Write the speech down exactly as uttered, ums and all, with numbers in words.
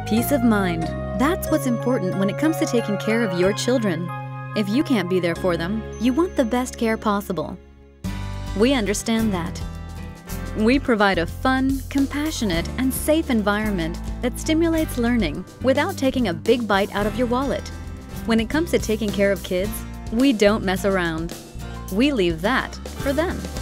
Peace of mind. That's what's important when it comes to taking care of your children. If you can't be there for them, you want the best care possible. We understand that. We provide a fun, compassionate, and safe environment that stimulates learning without taking a big bite out of your wallet. When it comes to taking care of kids, we don't mess around. We leave that for them.